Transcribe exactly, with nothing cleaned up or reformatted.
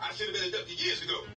I should have been a W years ago.